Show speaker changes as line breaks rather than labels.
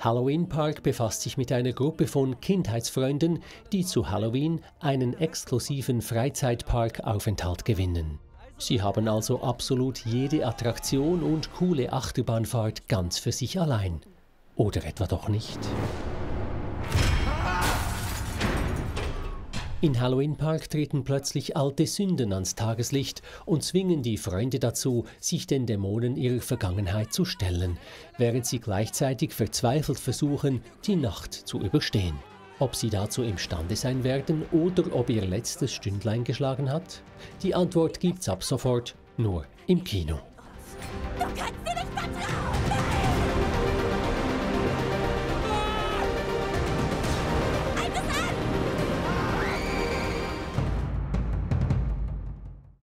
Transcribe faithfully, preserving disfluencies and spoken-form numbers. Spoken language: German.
Halloween Park befasst sich mit einer Gruppe von Kindheitsfreunden, die zu Halloween einen exklusiven Freizeitpark-Aufenthalt gewinnen. Sie haben also absolut jede Attraktion und coole Achterbahnfahrt ganz für sich allein. Oder etwa doch nicht? In Halloween Park treten plötzlich alte Sünden ans Tageslicht und zwingen die Freunde dazu, sich den Dämonen ihrer Vergangenheit zu stellen, während sie gleichzeitig verzweifelt versuchen, die Nacht zu überstehen. Ob sie dazu imstande sein werden oder ob ihr letztes Stündlein geschlagen hat? Die Antwort gibt's ab sofort nur im Kino.
Du kannst sie nicht vertrauen!